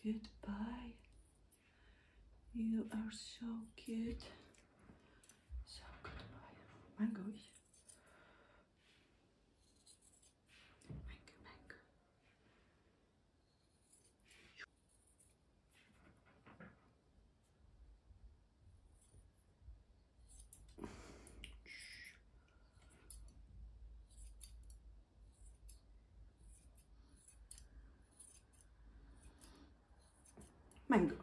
Goodbye. You are so cute. So goodbye. Mango. Mango, mango. Mango.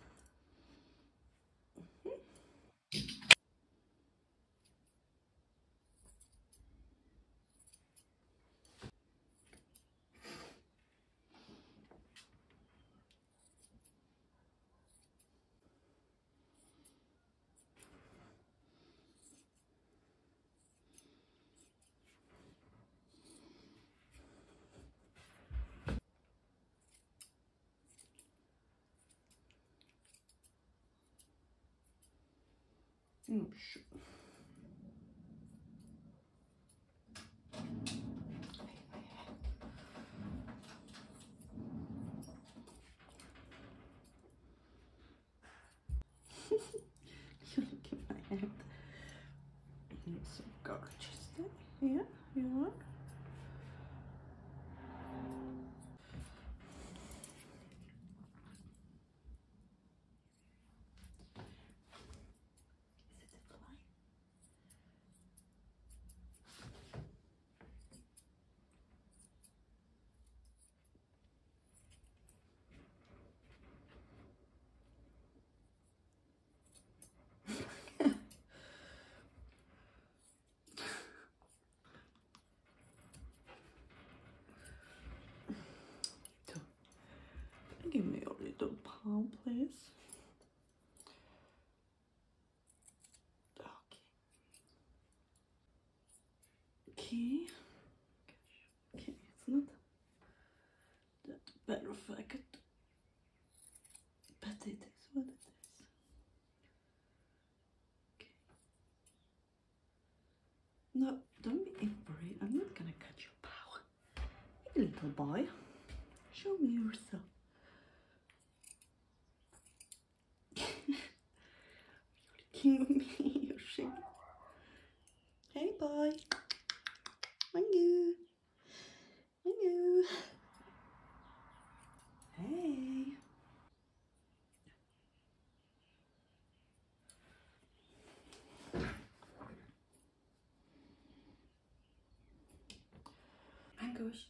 Oh, shit. Look at my head. You're so gorgeous. Yeah, you are. Is it a fly? Give me a little paw, please. Okay. Okay, it's not that perfect, but it is what it is. Okay. No, don't be angry. I'm not gonna cut your paw. Hey, little boy, show me yourself. You're licking me. You're shaking. Hey, boy. Mango. Mango. Hey. Mangoes.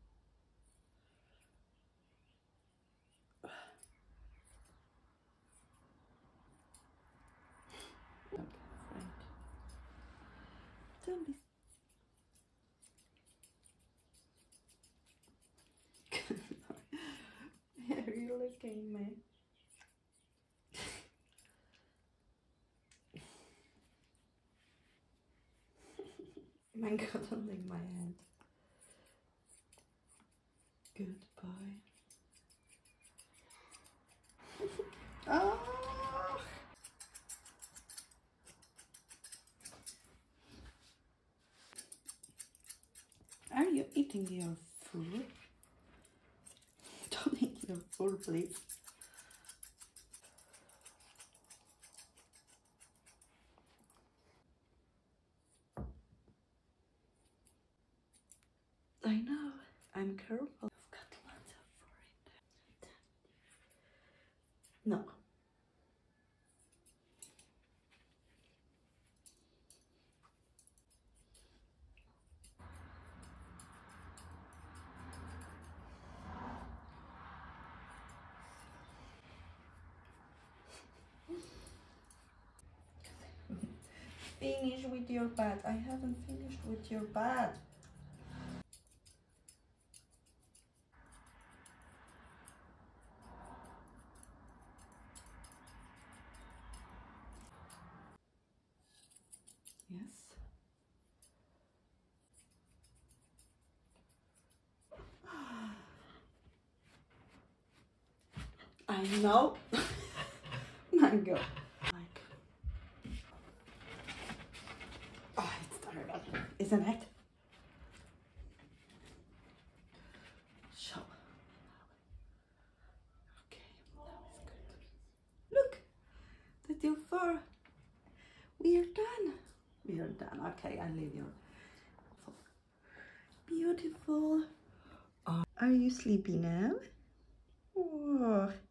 Okay, friend. Don't be. Are you licking me? Mango, don't lick my hand. Goodbye. Oh. Are you eating your food? Don't eat your food, please. I know. I'm careful. I've got lots of fur in there. No. Finish with your bath. I haven't finished with your bath. Yes. I know. Mango. Like. Oh, it's terrible, isn't it? So. Okay. We are done. We are done. Okay, I leave you. Beautiful. Are you sleepy now? Oh.